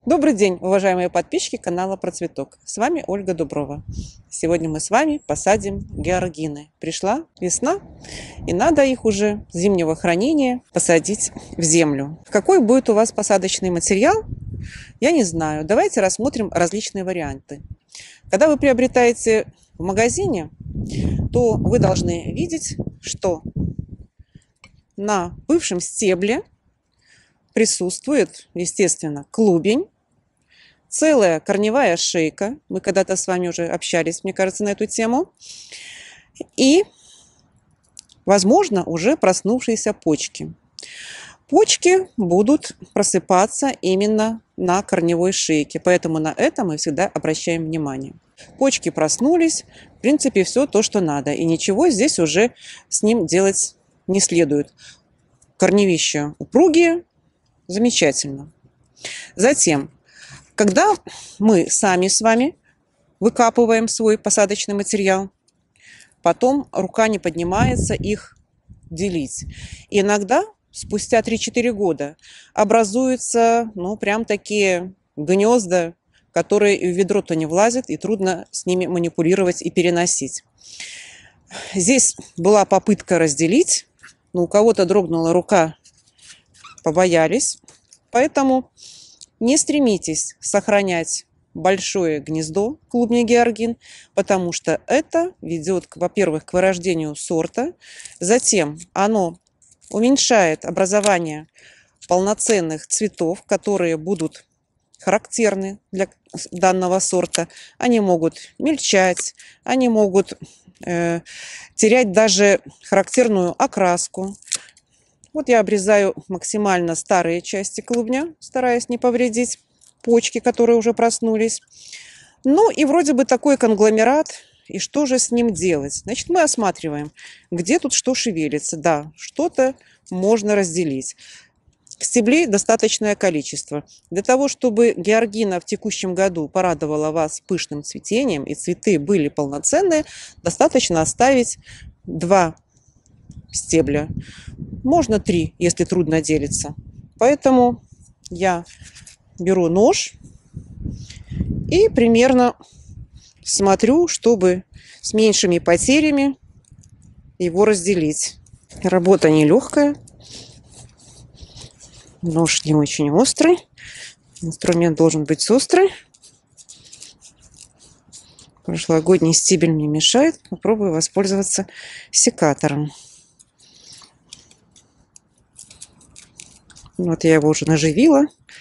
Добрый день, уважаемые подписчики канала Про Цветок. С вами Ольга Дуброва. Сегодня мы с вами посадим георгины. Пришла весна, и надо их уже с зимнего хранения посадить в землю. Какой будет у вас посадочный материал, я не знаю. Давайте рассмотрим различные варианты. Когда вы приобретаете в магазине, то вы должны видеть, что на бывшем стебле присутствует, естественно, клубень, целая корневая шейка. Мы когда-то с вами уже общались, мне кажется, на эту тему. И, возможно, уже проснувшиеся почки. Почки будут просыпаться именно на корневой шейке, поэтому на это мы всегда обращаем внимание. Почки проснулись, в принципе, все то, что надо, и ничего здесь уже с ним делать не следует. Корневища упругие, замечательно. Затем, когда мы сами с вами выкапываем свой посадочный материал, потом рука не поднимается их делить. И иногда спустя 3-4 года образуются, прям такие гнезда, которые в ведро-то не влазят, и трудно с ними манипулировать и переносить. Здесь была попытка разделить, но у кого-то дрогнула рука, побоялись. Поэтому не стремитесь сохранять большое гнездо клубня георгин, потому что это ведет, во-первых, к вырождению сорта, затем оно уменьшает образование полноценных цветов, которые будут характерны для данного сорта. Они могут мельчать, они могут терять даже характерную окраску. Вот я обрезаю максимально старые части клубня, стараясь не повредить почки, которые уже проснулись. Ну и вроде бы такой конгломерат. И что же с ним делать? Значит, мы осматриваем, где тут что шевелится. Да, что-то можно разделить. Стеблей достаточное количество. Для того, чтобы георгина в текущем году порадовала вас пышным цветением и цветы были полноценные, достаточно оставить 2 стебля. Можно 3, если трудно делиться. Поэтому я беру нож и примерно смотрю, чтобы с меньшими потерями его разделить. Работа нелегкая. Нож не очень острый. Инструмент должен быть острый. Прошлогодний стебель мне мешает. Попробую воспользоваться секатором. Вот я его уже наживила.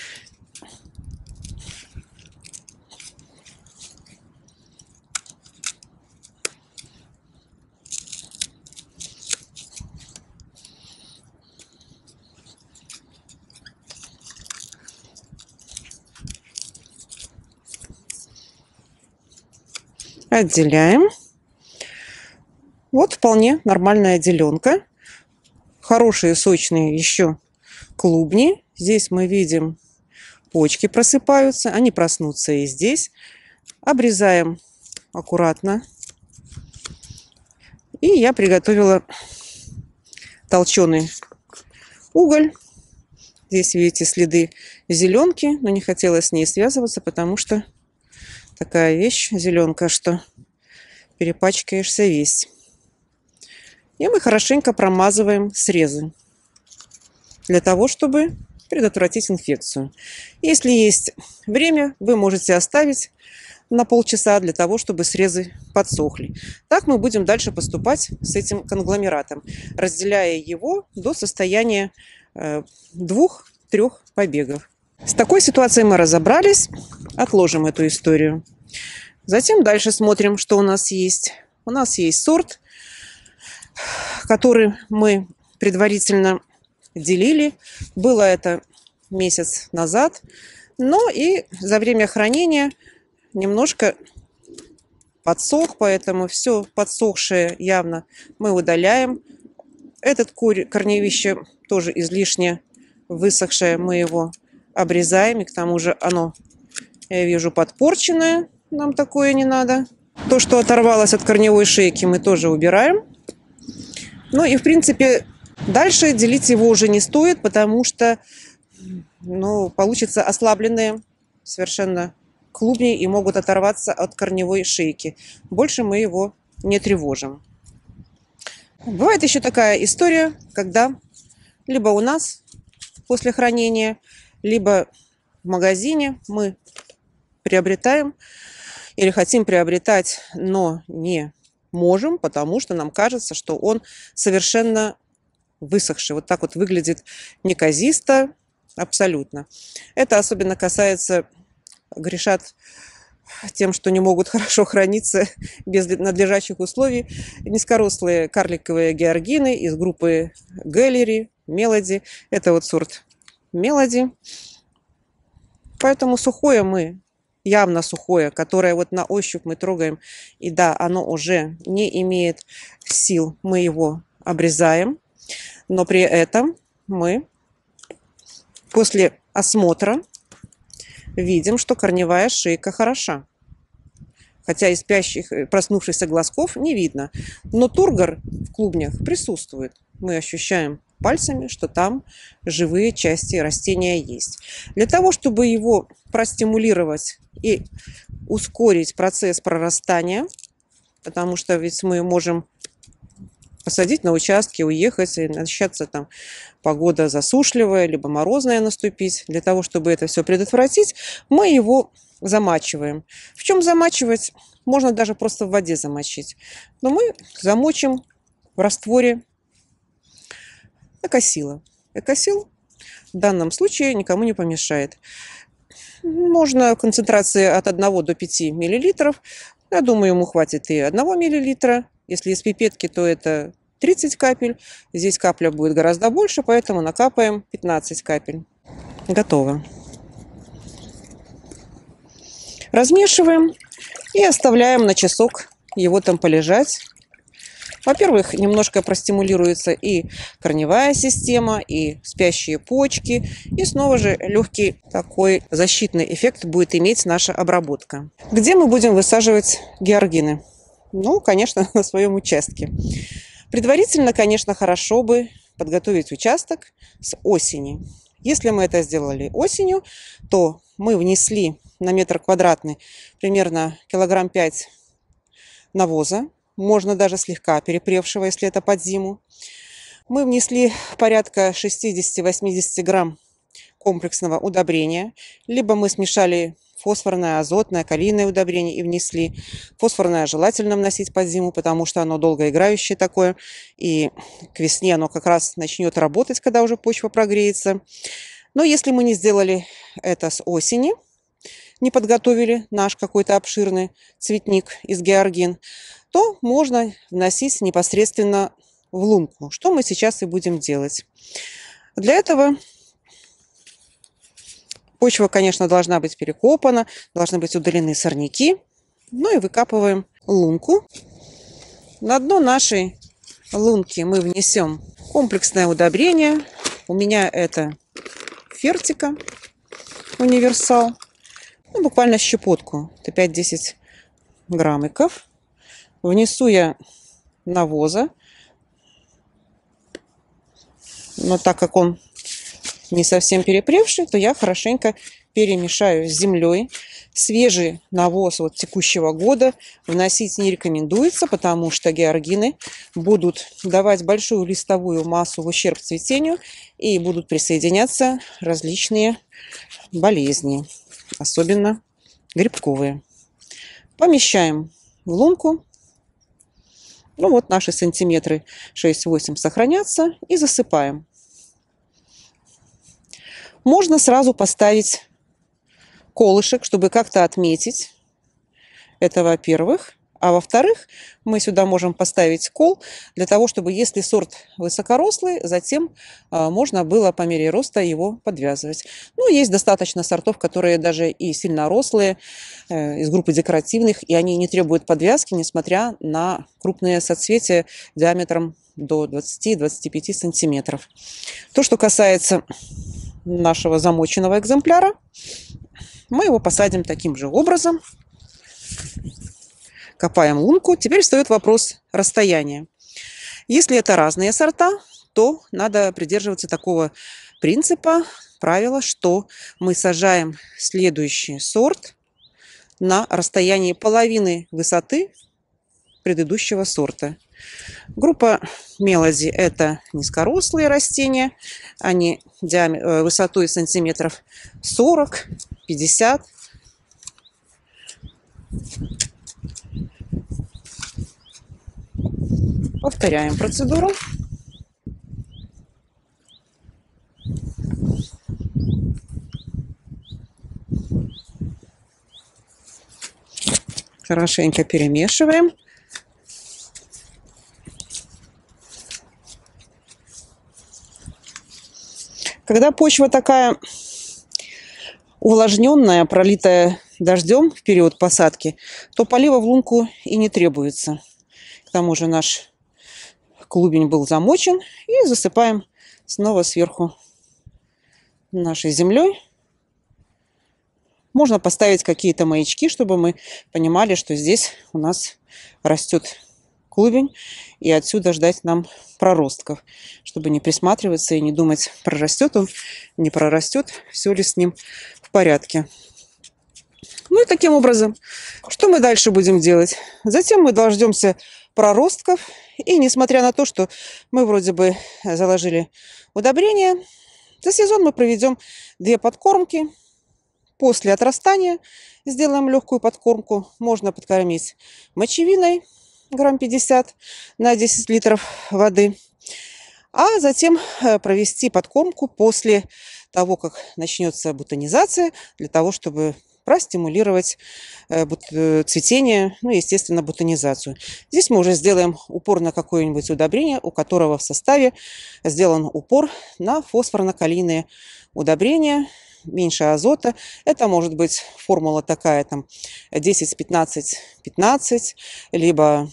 Отделяем. Вот вполне нормальная деленка. Хорошие, сочные еще клубни. Здесь мы видим, почки просыпаются. Они проснутся и здесь. Обрезаем аккуратно. И я приготовила толченый уголь. Здесь видите следы зеленки, но не хотела с ней связываться, потому что такая вещь, зеленка, что перепачкаешься весь. И мы хорошенько промазываем срезы для того, чтобы предотвратить инфекцию. Если есть время, вы можете оставить на полчаса для того, чтобы срезы подсохли. Так мы будем дальше поступать с этим конгломератом, разделяя его до состояния 2-3 побегов. С такой ситуацией мы разобрались. Отложим эту историю. Затем дальше смотрим, что у нас есть. У нас есть сорт, который мы предварительно делили. Было это месяц назад. Но и за время хранения немножко подсох, поэтому все подсохшее явно мы удаляем. Этот корневище тоже излишне высохшее, мы его обрезаем. И к тому же оно, я вижу, подпорченное. Нам такое не надо. То, что оторвалось от корневой шейки, мы тоже убираем. Ну и в принципе дальше делить его уже не стоит, потому что получатся ослабленные совершенно клубней и могут оторваться от корневой шейки. Больше мы его не тревожим. Бывает еще такая история, когда либо у нас после хранения, либо в магазине мы приобретаем или хотим приобретать, но не можем, потому что нам кажется, что он совершенно высохший. Вот так вот выглядит неказисто абсолютно. Это особенно касается, грешат тем, что не могут хорошо храниться без надлежащих условий, низкорослые карликовые георгины из группы Гэллери, Мелоди. Это вот сорт Мелоди. Поэтому сухое мы, явно сухое, которое вот на ощупь мы трогаем, и да, оно уже не имеет сил, мы его обрезаем. Но при этом мы после осмотра видим, что корневая шейка хороша. Хотя из спящих, проснувшихся глазков не видно. Но тургор в клубнях присутствует. Мы ощущаем пальцами, что там живые части растения есть. Для того, чтобы его простимулировать и ускорить процесс прорастания, потому что ведь мы можем посадить на участке, уехать, и начаться там погода засушливая, либо морозная наступить. Для того, чтобы это все предотвратить, мы его замачиваем. В чем замачивать? Можно даже просто в воде замочить. Но мы замочим в растворе экосила. Экосил в данном случае никому не помешает. Можно концентрации от 1 до 5 мл. Я думаю, ему хватит и 1 мл. Если из пипетки, то это 30 капель. Здесь капля будет гораздо больше, поэтому накапаем 15 капель. Готово. Размешиваем и оставляем на часок его там полежать. Во-первых, немножко простимулируется и корневая система, и спящие почки. И снова же легкий такой защитный эффект будет иметь наша обработка. Где мы будем высаживать георгины? Ну, конечно, на своем участке. Предварительно, конечно, хорошо бы подготовить участок с осени. Если мы это сделали осенью, то мы внесли на метр квадратный примерно килограмм 5 навоза. Можно даже слегка перепревшего, если это под зиму. Мы внесли порядка 60-80 грамм комплексного удобрения. Либо мы смешали фосфорное, азотное, калийное удобрение и внесли. Фосфорное желательно вносить под зиму, потому что оно долгоиграющее такое. И к весне оно как раз начнет работать, когда уже почва прогреется. Но если мы не сделали это с осени, не подготовили наш какой-то обширный цветник из георгин, то можно вносить непосредственно в лунку, что мы сейчас и будем делать. Для этого почва, конечно, должна быть перекопана, должны быть удалены сорняки. Ну и выкапываем лунку. На дно нашей лунки мы внесем комплексное удобрение. У меня это Фертика универсал. Ну, буквально щепотку, это 5-10 граммиков. Внесу я навоза, но так как он не совсем перепревший, то я хорошенько перемешаю с землей. Свежий навоз вот текущего года вносить не рекомендуется, потому что георгины будут давать большую листовую массу в ущерб цветению и будут присоединяться различные болезни, особенно грибковые. Помещаем в лунку. Ну вот наши сантиметры 6-8 сохранятся и засыпаем. Можно сразу поставить колышек, чтобы как-то отметить. Это во-первых. А во-вторых, мы сюда можем поставить кол, для того, чтобы, если сорт высокорослый, затем можно было по мере роста его подвязывать. Ну, есть достаточно сортов, которые даже и сильно рослые, из группы декоративных, и они не требуют подвязки, несмотря на крупные соцветия диаметром до 20-25 сантиметров. То, что касается нашего замоченного экземпляра, мы его посадим таким же образом. Копаем лунку. Теперь встает вопрос расстояния. Если это разные сорта, то надо придерживаться такого принципа, правила, что мы сажаем следующий сорт на расстоянии половины высоты предыдущего сорта. Группа Мелоди – это низкорослые растения. Они высотой сантиметров 40-50. Повторяем процедуру. Хорошенько перемешиваем. Когда почва такая увлажненная, пролитая дождем в период посадки, то полива в лунку и не требуется. К тому же наш клубень был замочен, и засыпаем снова сверху нашей землей. Можно поставить какие-то маячки, чтобы мы понимали, что здесь у нас растет клубень, и отсюда ждать нам проростков, чтобы не присматриваться и не думать, прорастет он, не прорастет, все ли с ним в порядке. Ну и таким образом, что мы дальше будем делать? Затем мы дождемся проростков, и несмотря на то, что мы вроде бы заложили удобрения, за сезон мы проведем 2 подкормки. После отрастания сделаем легкую подкормку. Можно подкормить мочевиной грамм 50 на 10 литров воды. А затем провести подкормку после того, как начнется бутонизация, для того, чтобы простимулировать цветение, ну, естественно, бутонизацию. Здесь мы уже сделаем упор на какое-нибудь удобрение, у которого в составе сделан упор на фосфорно-калийные удобрения, меньше азота. Это может быть формула такая, там 10-15-15, либо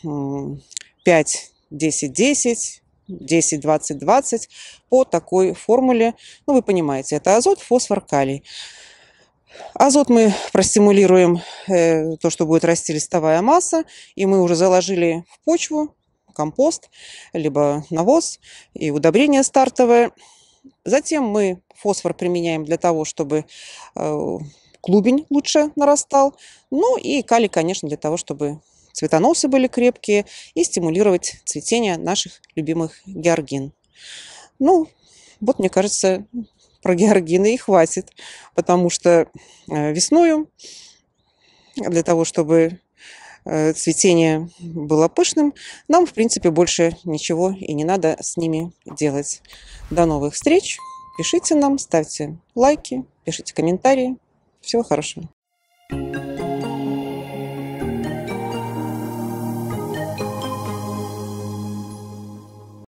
5-10-10, 10-20-20. По такой формуле, ну, вы понимаете, это азот, фосфор, калий. Азот мы простимулируем, то, что будет расти листовая масса, и мы уже заложили в почву компост, либо навоз и удобрение стартовое. Затем мы фосфор применяем для того, чтобы клубень лучше нарастал. Ну и калий, конечно, для того, чтобы цветоносы были крепкие и стимулировать цветение наших любимых георгин. Ну, вот, мне кажется, про георгины и хватит, потому что весною, для того, чтобы цветение было пышным, нам, в принципе, больше ничего и не надо с ними делать. До новых встреч! Пишите нам, ставьте лайки, пишите комментарии. Всего хорошего!